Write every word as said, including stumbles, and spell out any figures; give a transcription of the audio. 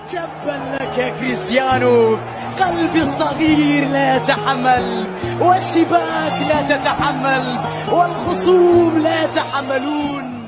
تبا لك يا كريستيانو، قلبي الصغير لا يتحمل، والشباك لا تتحمل، والخصوم لا يتحملون.